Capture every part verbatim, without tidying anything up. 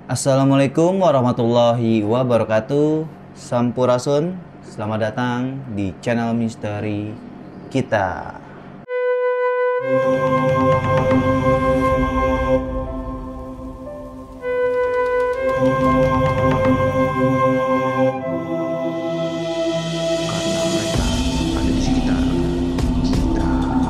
Assalamualaikum warahmatullahi wabarakatuh. Sampurasun, selamat datang di channel misteri kita. Karena mereka ada di sekitar kita.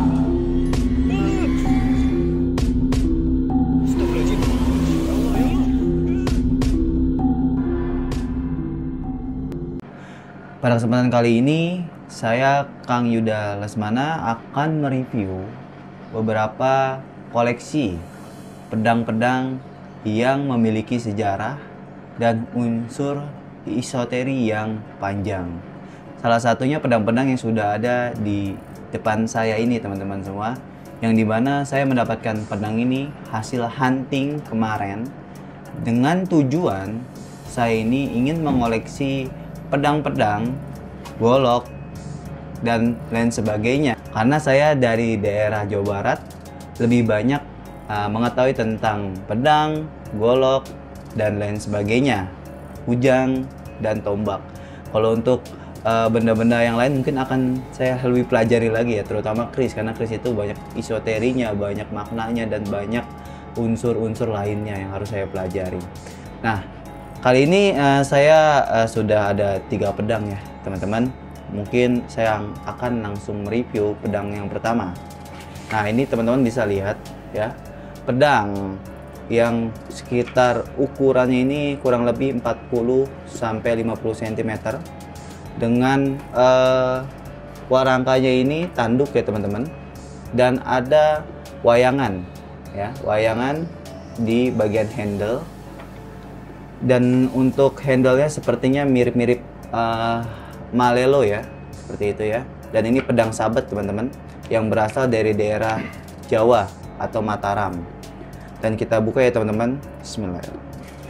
Pada kesempatan kali ini, saya Kang Yuda Lesmana akan mereview beberapa koleksi pedang-pedang yang memiliki sejarah dan unsur esoteri yang panjang. Salah satunya pedang-pedang yang sudah ada di depan saya ini, teman-teman semua, yang dimana saya mendapatkan pedang ini hasil hunting kemarin dengan tujuan saya ini ingin mengoleksi pedang-pedang, golok, dan lain sebagainya. Karena saya dari daerah Jawa Barat lebih banyak uh, mengetahui tentang pedang, golok, dan lain sebagainya, kujang, dan tombak. Kalau untuk benda-benda uh, yang lain mungkin akan saya lebih pelajari lagi ya, terutama kris, karena kris itu banyak esoterinya, banyak maknanya, dan banyak unsur-unsur lainnya yang harus saya pelajari. Nah, kali ini uh, saya uh, sudah ada tiga pedang ya teman-teman. Mungkin saya akan langsung mereview pedang yang pertama. Nah, ini teman-teman bisa lihat ya, pedang yang sekitar ukurannya ini kurang lebih empat puluh sampai lima puluh sentimeter dengan uh, warangkanya ini tanduk ya teman-teman, dan ada wayangan ya, wayangan di bagian handle. Dan untuk handle-nya sepertinya mirip-mirip uh, Malelo ya, seperti itu ya. Dan ini pedang sabet teman-teman, yang berasal dari daerah Jawa atau Mataram. Dan kita buka ya teman-teman. Bismillahirrahmanirrahim.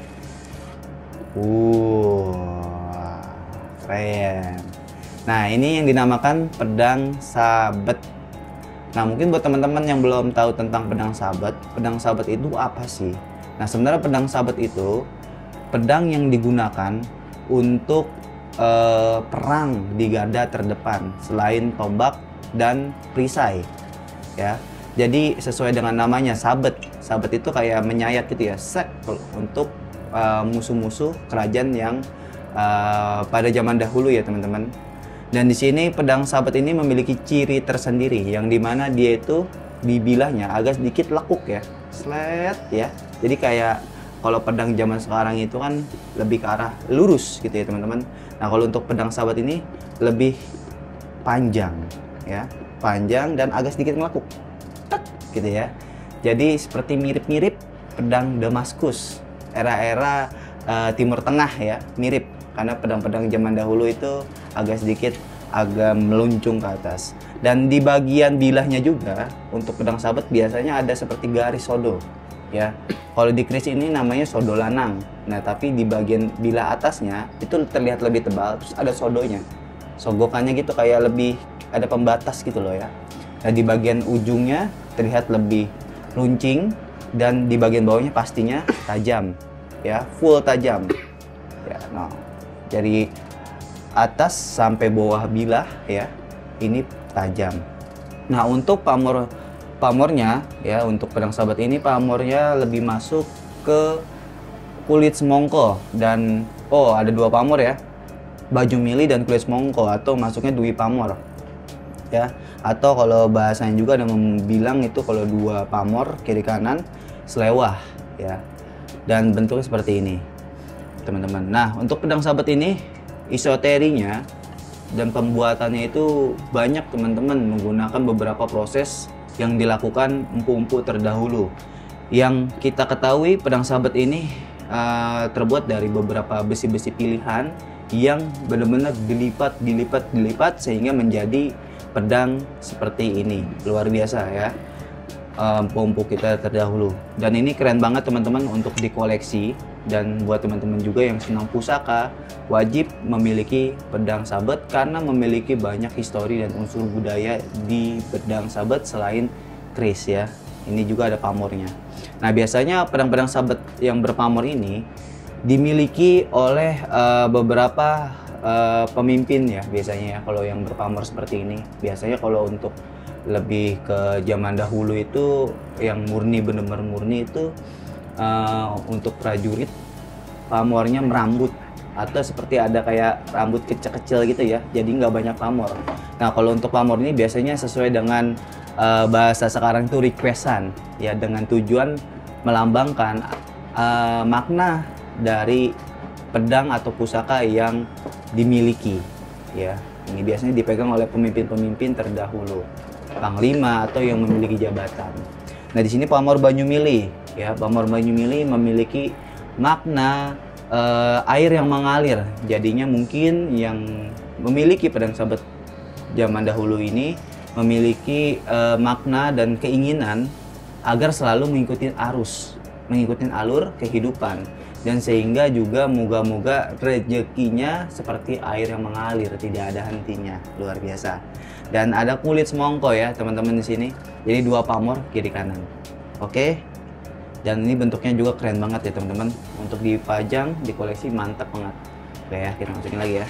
Uh, keren. Nah, ini yang dinamakan pedang sabet. Nah, mungkin buat teman-teman yang belum tahu tentang pedang sabet, pedang sabet itu apa sih? Nah, sebenarnya pedang sabet itu pedang yang digunakan untuk uh, perang di garda terdepan selain tombak dan perisai ya. Jadi sesuai dengan namanya sabet. Sabet itu kayak menyayat gitu ya, set untuk musuh-musuh uh, kerajaan yang uh, pada zaman dahulu ya teman-teman. Dan di sini pedang sabet ini memiliki ciri tersendiri yang dimana dia itu bibilahnya agak sedikit lekuk ya, slet ya. Jadi kayak kalau pedang zaman sekarang itu kan lebih ke arah lurus gitu ya teman-teman. Nah, kalau untuk pedang sabet ini lebih panjang ya, panjang dan agak sedikit ngelekuk, tek, gitu ya. Jadi seperti mirip-mirip pedang Damaskus era-era uh, Timur Tengah ya, mirip, karena pedang-pedang zaman dahulu itu agak sedikit agak meluncung ke atas. Dan di bagian bilahnya juga untuk pedang sabet biasanya ada seperti garis sodo ya. Kalau di kris ini namanya sodo lanang. Nah, tapi di bagian bilah atasnya itu terlihat lebih tebal, terus ada sodonya, sogokannya gitu, kayak lebih ada pembatas gitu loh ya. Nah, di bagian ujungnya terlihat lebih runcing, dan di bagian bawahnya pastinya tajam ya, full tajam ya. Nah, dari atas sampai bawah bilah ya, ini tajam. Nah, untuk pamor pamornya ya, untuk pedang sabet ini pamornya lebih masuk ke kulit semongko, dan oh ada dua pamor ya, baju mili dan kulit semongko, atau masuknya dui pamor ya, atau kalau bahasanya juga ada bilang itu kalau dua pamor kiri kanan selewah ya. Dan bentuknya seperti ini teman-teman. Nah, untuk pedang sabet ini esoterinya dan pembuatannya itu banyak teman-teman, menggunakan beberapa proses yang dilakukan empu-empu terdahulu. Yang kita ketahui pedang sabet ini uh, terbuat dari beberapa besi-besi pilihan yang benar-benar dilipat, dilipat, dilipat sehingga menjadi pedang seperti ini. Luar biasa ya, empu-empu kita terdahulu. Dan ini keren banget teman-teman untuk dikoleksi. Dan buat teman-teman juga yang senang pusaka, wajib memiliki pedang sabet karena memiliki banyak histori dan unsur budaya di pedang sabet selain kris ya. Ini juga ada pamornya. Nah, biasanya pedang-pedang sabet yang berpamor ini dimiliki oleh uh, beberapa uh, pemimpin ya biasanya ya, kalau yang berpamor seperti ini. Biasanya kalau untuk lebih ke zaman dahulu itu yang murni, bener-bener murni itu uh, untuk prajurit pamornya merambut, atau seperti ada kayak rambut kecil-kecil gitu ya, jadi nggak banyak pamor. Nah, kalau untuk pamor ini biasanya sesuai dengan uh, bahasa sekarang itu requestan ya, dengan tujuan melambangkan uh, makna dari pedang atau pusaka yang dimiliki ya. Ini biasanya dipegang oleh pemimpin-pemimpin terdahulu, panglima atau yang memiliki jabatan. Nah, di sini pamor Banyumili ya, pamor Banyumili memiliki makna uh, air yang mengalir. Jadinya mungkin yang memiliki pedang sabet zaman dahulu ini memiliki uh, makna dan keinginan agar selalu mengikuti arus, mengikuti alur kehidupan, dan sehingga juga moga-moga rezekinya seperti air yang mengalir, tidak ada hentinya. Luar biasa. Dan ada kulit semongko ya teman-teman di sini. Jadi dua pamor kiri kanan. Oke. Dan ini bentuknya juga keren banget ya teman-teman. Untuk dipajang, di koleksi mantap banget. Oke ya, kita masukin lagi ya.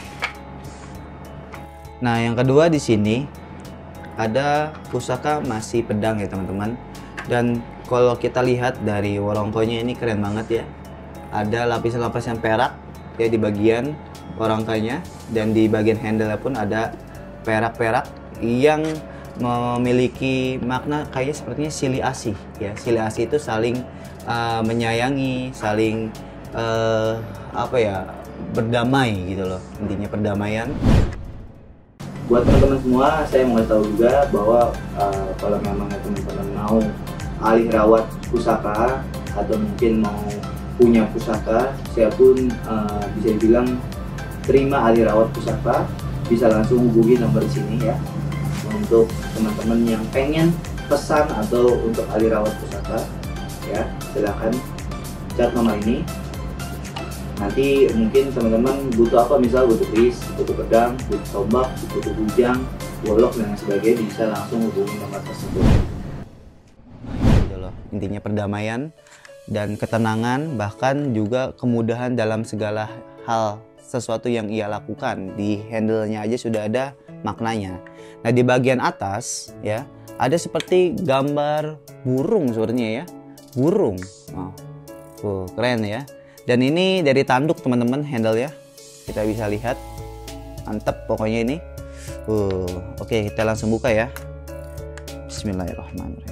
Nah, yang kedua di sini ada pusaka masih pedang ya teman-teman. Dan kalau kita lihat dari warongkonya ini keren banget ya. Ada lapisan-lapisan perak ya di bagian warongkanya, dan di bagian handle pun ada perak-perak yang memiliki makna kayaknya sepertinya silih asih ya. Silih asih itu saling uh, menyayangi, saling uh, apa ya, berdamai gitu loh, intinya perdamaian. Buat teman-teman semua, saya mau tahu juga bahwa uh, kalau memang teman-teman mau alih rawat pusaka atau mungkin mau punya pusaka, saya pun uh, bisa dibilang terima alih rawat pusaka, bisa langsung hubungi nomor di sini ya. Untuk teman-teman yang pengen pesan atau untuk alih rawat pusaka ya, silahkan chat nomor ini. Nanti mungkin teman-teman butuh apa, misal butuh keris, butuh pedang, butuh tombak, butuh bujang, golok dan sebagainya, bisa langsung hubungi nomor tersebut. Gitu loh, intinya perdamaian dan ketenangan, bahkan juga kemudahan dalam segala hal sesuatu yang ia lakukan. Di handle-nya aja sudah ada maknanya. Nah, di bagian atas ya ada seperti gambar burung sebenarnya ya, burung. Oh, tuh, keren ya. Dan ini dari tanduk teman-teman, handle ya, kita bisa lihat, mantep pokoknya ini. Uh, oke, kita langsung buka ya. Bismillahirrahmanirrahim.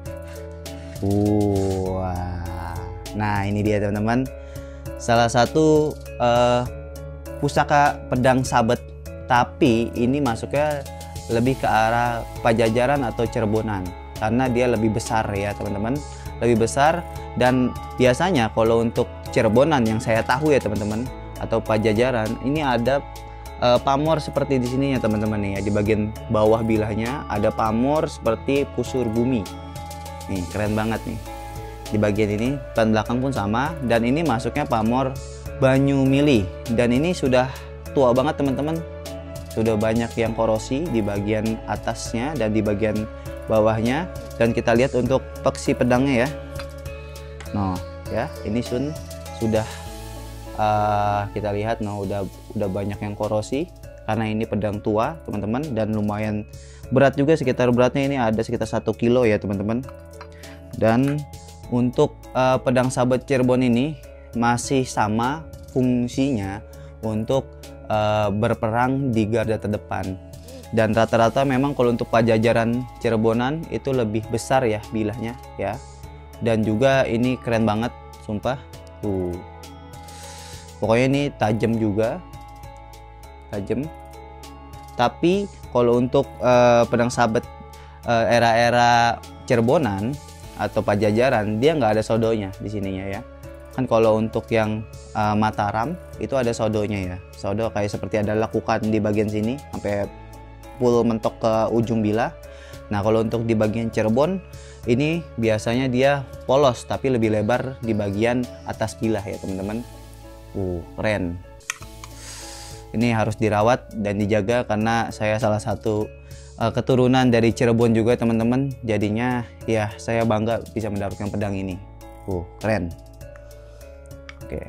Wah, nah ini dia teman-teman, salah satu uh, pusaka pedang sabet, tapi ini masuknya lebih ke arah Pajajaran atau Cirebonan karena dia lebih besar ya teman-teman, lebih besar. Dan biasanya kalau untuk Cirebonan yang saya tahu ya teman-teman, atau Pajajaran, ini ada uh, pamor seperti di sini ya teman-teman nih ya, di bagian bawah bilahnya ada pamor seperti pusur bumi. Nih keren banget nih. Di bagian ini ban belakang pun sama, dan ini masuknya pamor Banyumili, dan ini sudah tua banget teman-teman. Sudah banyak yang korosi di bagian atasnya dan di bagian bawahnya. Dan kita lihat untuk peksi pedangnya ya. Nah, ya, ini sun sudah uh, kita lihat, nah udah udah banyak yang korosi karena ini pedang tua, teman-teman, dan lumayan berat juga, sekitar beratnya ini ada sekitar satu kilo ya, teman-teman. Dan untuk uh, pedang sabet Cirebon ini masih sama fungsinya untuk uh, berperang di garda terdepan. Dan rata-rata memang kalau untuk Pajajaran Cirebonan itu lebih besar ya bilahnya ya. Dan juga ini keren banget, sumpah. Tuh. Pokoknya ini tajam juga. Tajam. Tapi kalau untuk uh, pedang sabet uh, era-era Cirebonan atau Pajajaran, dia nggak ada sodonya di sininya ya. Kan kalau untuk yang uh, Mataram itu ada sodonya ya. Sodo kayak seperti ada lekukan di bagian sini sampai full mentok ke ujung bilah. Nah, kalau untuk di bagian Cirebon ini biasanya dia polos tapi lebih lebar di bagian atas bilah ya, teman-teman. Uh, keren. Ini harus dirawat dan dijaga karena saya salah satu uh, keturunan dari Cirebon juga teman-teman. Jadinya ya saya bangga bisa mendapatkan pedang ini. Uh, keren. Oke.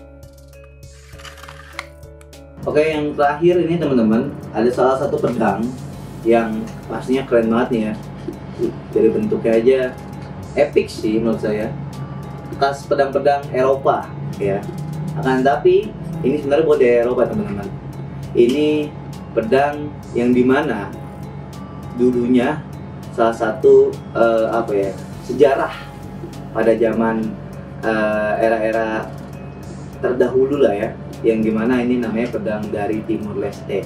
Oke, yang terakhir ini teman-teman, ada salah satu pedang yang pastinya keren banget nih ya. Dari bentuknya aja epic sih menurut saya. Bekas pedang-pedang Eropa ya. Akan tapi ini sebenarnya buat dari Eropa teman-teman. Ini pedang yang dimana dulunya salah satu uh, apa ya sejarah pada zaman uh, era-era terdahulu lah ya, yang dimana ini namanya pedang dari Timur Leste.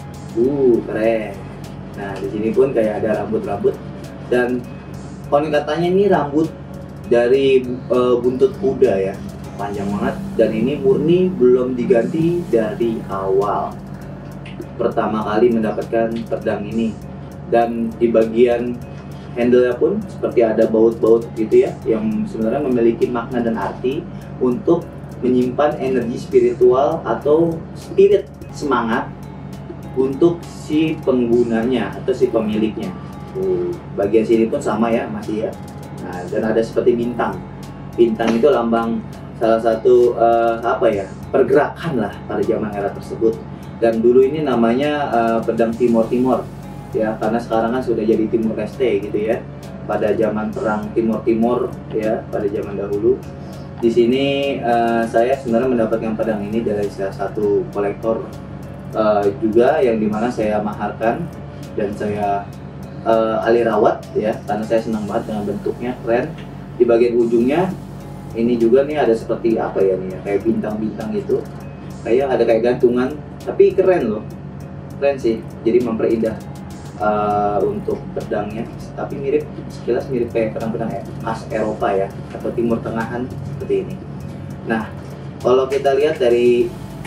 Uh keren. Nah di sini pun kayak ada rambut-rambut dan konon katanya ini rambut dari uh, buntut kuda ya, panjang banget, dan ini murni belum diganti dari awal. Pertama kali mendapatkan pedang ini, dan di bagian handle-nya pun seperti ada baut-baut gitu ya, yang sebenarnya memiliki makna dan arti untuk menyimpan energi spiritual atau spirit semangat untuk si penggunanya atau si pemiliknya. Tuh, bagian sini pun sama ya, masih ya. Nah, dan ada seperti bintang. Bintang itu lambang salah satu uh, apa ya, pergerakan lah pada zaman era tersebut. Dan dulu ini namanya uh, pedang Timor Timor ya, karena sekarang kan sudah jadi Timur Leste gitu ya. Pada zaman perang Timor Timor ya, pada zaman dahulu. Di sini uh, saya sebenarnya mendapatkan pedang ini dari salah satu kolektor uh, juga, yang dimana saya maharkan dan saya uh, alih rawat ya, karena saya senang banget dengan bentuknya, keren. Di bagian ujungnya ini juga nih ada seperti apa ya nih ya, kayak bintang-bintang gitu, kayak ada kayak gantungan, tapi keren loh, keren sih. Jadi memperindah uh, untuk pedangnya, tapi mirip, sekilas mirip kayak pedang-pedang khas Eropa ya, atau Timur Tengahan seperti ini. Nah, kalau kita lihat dari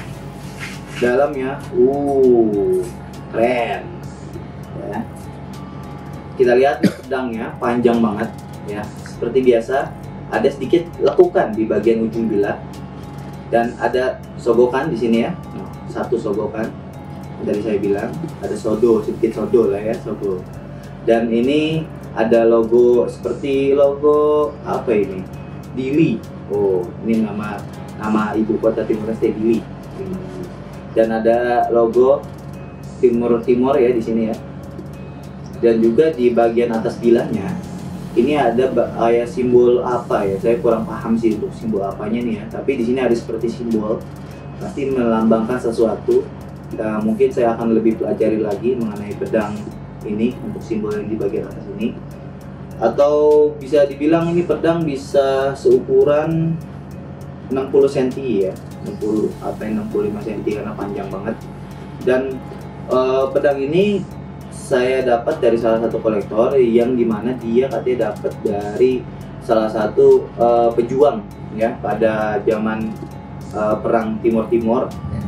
dalamnya, uh, keren ya. Kita lihat pedangnya panjang banget ya, seperti biasa ada sedikit lekukan di bagian ujung bilah, dan ada sogokan di sini ya, satu sogokan. Dari saya bilang ada sodo, sedikit sodo lah ya, sodo. Dan ini ada logo seperti logo apa ini, Dili. Oh, ini nama nama ibu kota Timur Leste, Dili. Dan ada logo Timur Timor ya di sini ya. Dan juga di bagian atas bilahnya ini ada kayak simbol apa ya, saya kurang paham sih itu simbol apanya nih ya. Tapi di sini ada seperti simbol, pasti melambangkan sesuatu. Nah, mungkin saya akan lebih pelajari lagi mengenai pedang ini untuk simbol yang di bagian atas ini. Atau bisa dibilang ini pedang bisa seukuran enam puluh sentimeter ya, enam puluh atau enam puluh lima sentimeter karena panjang banget. Dan uh, pedang ini saya dapat dari salah satu kolektor, yang dimana dia katanya dapat dari salah satu uh, pejuang ya pada zaman uh, perang Timor Timor.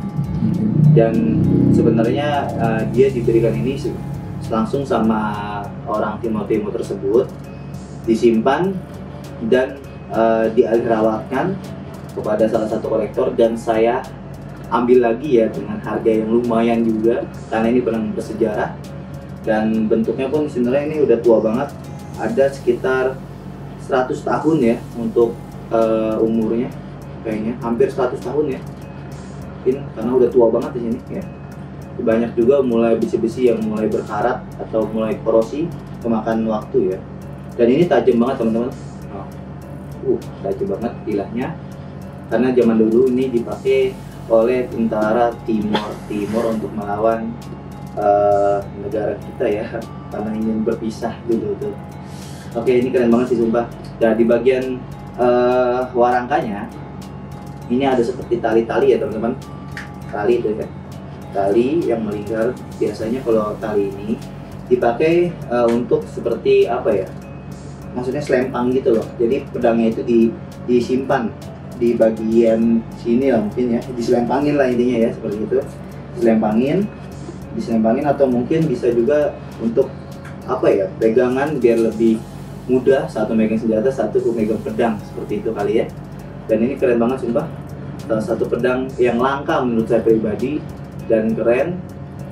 Dan sebenarnya uh, dia diberikan ini langsung sama orang Timor Timor tersebut, disimpan dan uh, dialihrawatkan kepada salah satu kolektor, dan saya ambil lagi ya dengan harga yang lumayan juga, karena ini pedang bersejarah dan bentuknya pun sebenarnya ini udah tua banget, ada sekitar seratus tahun ya untuk uh, umurnya, kayaknya hampir seratus tahun ya. Karena udah tua banget di sini ya. Banyak juga mulai besi-besi yang mulai berkarat atau mulai korosi kemakan waktu ya. Dan ini tajam banget teman-teman. Oh. Uh, tajam banget bilahnya. Karena zaman dulu ini dipakai oleh tentara Timor Timor untuk melawan uh, negara kita ya, karena ingin berpisah dulu tuh. Oke, ini keren banget sih sumpah. Dan di bagian uh, warangkanya ini ada seperti tali-tali ya teman-teman. Tali itu ya, tali yang melingkar. Biasanya kalau tali ini dipakai uh, untuk seperti apa ya, maksudnya selempang gitu loh. Jadi pedangnya itu di, disimpan di bagian sini lah mungkin ya, diselempangin lah intinya ya, seperti itu. Diselempangin, diselempangin atau mungkin bisa juga untuk apa ya, pegangan biar lebih mudah, satu megang senjata, satu megang pedang, seperti itu kali ya. Dan ini keren banget sumpah, salah satu pedang yang langka menurut saya pribadi dan keren.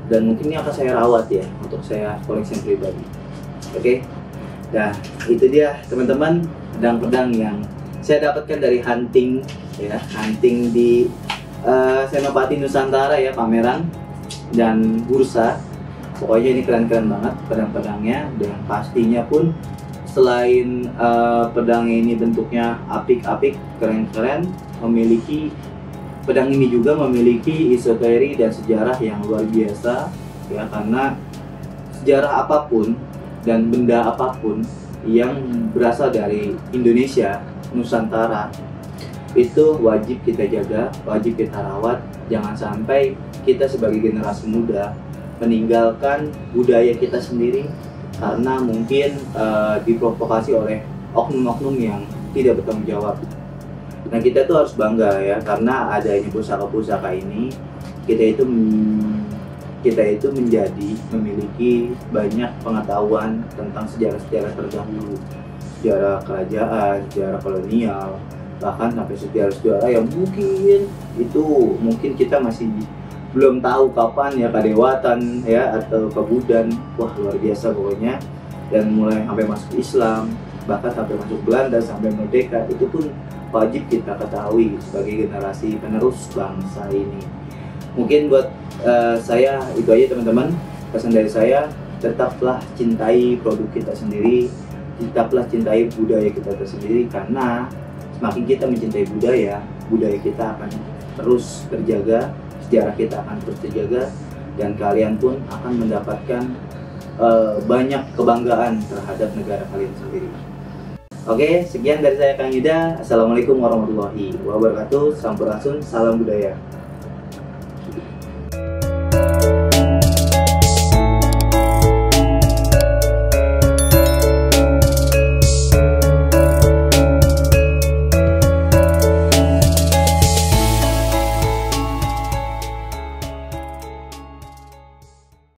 dan mungkin ini akan saya rawat ya untuk saya koleksi pribadi. Oke, nah itu dia teman-teman pedang-pedang yang saya dapatkan dari hunting ya, hunting di uh, Senopati Nusantara ya, pameran dan bursa. Pokoknya ini keren-keren banget pedang-pedangnya, dan pastinya pun selain uh, pedang ini bentuknya apik-apik, keren-keren, memiliki pedang ini juga memiliki histori dan sejarah yang luar biasa ya, karena sejarah apapun dan benda apapun yang berasal dari Indonesia, Nusantara, itu wajib kita jaga, wajib kita rawat. Jangan sampai kita sebagai generasi muda meninggalkan budaya kita sendiri karena mungkin uh, diprovokasi oleh oknum-oknum yang tidak bertanggung jawab. Nah, kita tuh harus bangga ya, karena adanya pusaka-pusaka ini kita itu kita itu menjadi memiliki banyak pengetahuan tentang sejarah-sejarah terdahulu, sejarah kerajaan, sejarah kolonial, bahkan sampai sejarah-sejarah yang mungkin itu mungkin kita masih belum tahu kapan ya, kadewatan ya atau kebudan. Wah, luar biasa pokoknya. Dan mulai sampai masuk Islam, bahkan sampai masuk Belanda, sampai merdeka, itu pun wajib kita ketahui sebagai generasi penerus bangsa ini. Mungkin buat uh, saya itu aja teman-teman, pesan dari saya, tetaplah cintai produk kita sendiri, tetaplah cintai budaya kita tersendiri, karena semakin kita mencintai budaya, budaya kita akan terus terjaga, sejarah kita akan terus terjaga, dan kalian pun akan mendapatkan uh, banyak kebanggaan terhadap negara kalian sendiri. Oke, sekian dari saya Kang Yuda. Assalamualaikum warahmatullahi wabarakatuh. Sampurasun, salam budaya.